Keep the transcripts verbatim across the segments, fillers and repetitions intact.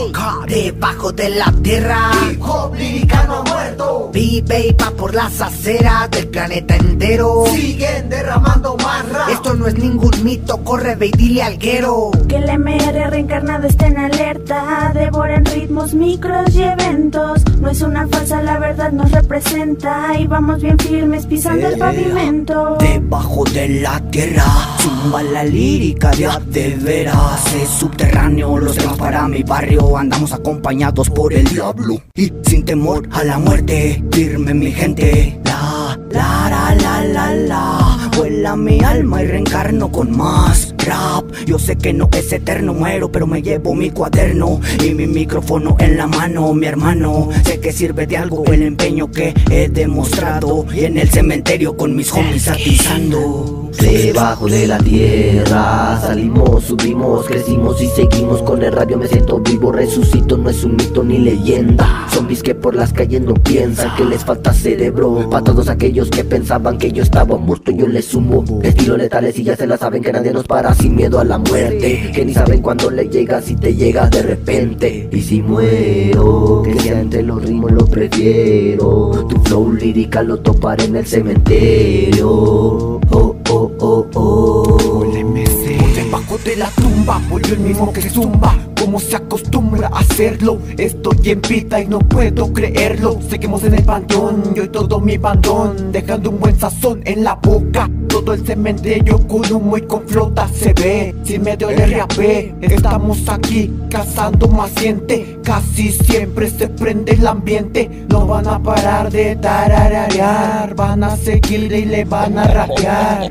Debajo de la tierra, hip hop liricano ha muerto. vive y va por las aceras del planeta entero. Siguen derramando más rap. Esto no es ningún mito, corre ve y dile al guero Que el M R reencarnado está en alerta. Devoran ritmos, micros y eventos. No es una falsa, la verdad nos representa. Y vamos bien firmes pisando el pavimento. Debajo de la tierra, zumba la lírica de a de veras. Es subterráneo, los temas para mi barrio. Andamos acompañados por el diablo y sin temor a la muerte. Firme mi gente, la, la, la, la, la, la. Vuela mi alma y reencarno con más rap. Yo sé que no es eterno, muero, pero me llevo mi cuaderno y mi micrófono en la mano, mi hermano. Sé que sirve de algo el empeño que he demostrado. Y en el cementerio con mis homies atizando. Debajo de la tierra, salimos, subimos, crecimos y seguimos. Con el radio me siento vivo, resucito, no es un mito ni leyenda. Zombies que por las calles no piensan, que les falta cerebro. Para todos aquellos que pensaban que yo estaba muerto, yo les sumo estilos letales y ya se la saben, que nadie nos para sin miedo a la muerte. Que ni saben cuándo le llega, si te llega de repente. Y si muero, que sea entre los ritmos lo prefiero. Tu flow lírica lo toparé en el cementerio. Oh, oh, oh, oh. Por debajo de la tumba, voy yo el mismo que zumba, como se acostumbra a hacerlo. Estoy en vida y no puedo creerlo. Seguimos en el panteón, yo y todo mi bandón, dejando un buen sazón en la boca. Todo el cementerio con humo y con flota se ve, sin medio de R A P. Estamos aquí cazando más gente, casi siempre se prende el ambiente. No van a parar de tararear, van a seguir y le van a rapear.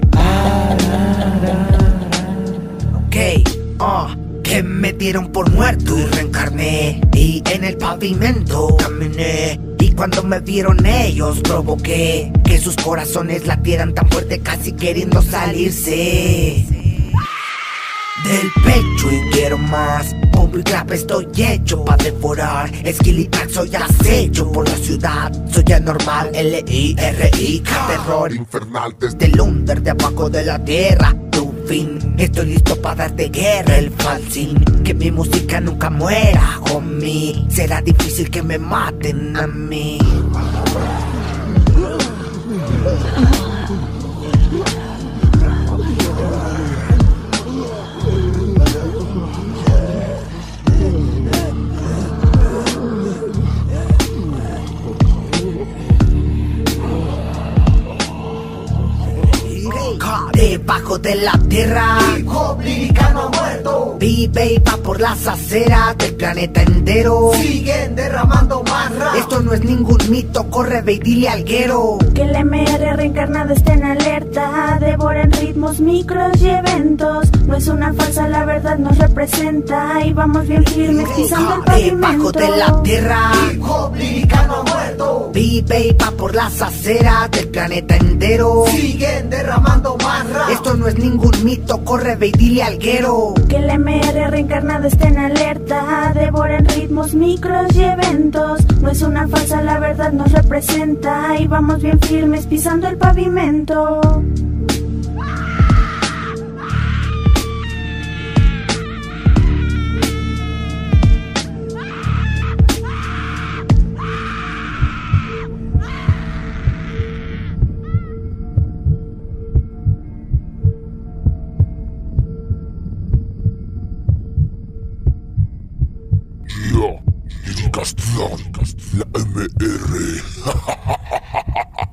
Ok, ah, que me dieron por muerto y reencarné. Y en el pavimento caminé. Y cuando me vieron ellos provoqué que sus corazones latieran tan fuerte, casi queriendo salirse del pecho. Y quiero más, bombo y clap estoy hecho pa' devorar. Skill y track soy acecho por la ciudad. Soy anormal, L I R I K, terror infernal desde del under de abajo de la tierra. Tu fin, estoy listo para darte guerra. El falsín, que mi música nunca muera, homie. Será difícil que me maten a mí. Debajo de la tierra, hip hop liricano ha muerto. vive y va por las aceras del planeta entero. Siguen derramando más rap. Esto no es ningún mito, corre ve y dile al guero Que el M R reencarnado está en alerta. Devoran ritmos, micros y eventos. No es una falsa, la verdad nos representa. Y vamos bien firmes pisando el Debajo pavimento. de la tierra, Hip hop liricano ha muerto. vive y va por las aceras del planeta entero. Siguen derramando más rap. Esto no es ningún mito, corre ve y dile al guero Que el M R reencarnado está en alerta. Devoran ritmos, micros y eventos. No es una falsa, la verdad nos representa. Y vamos bien firmes pisando el pavimento. Yeah, Liricastlan, la M R.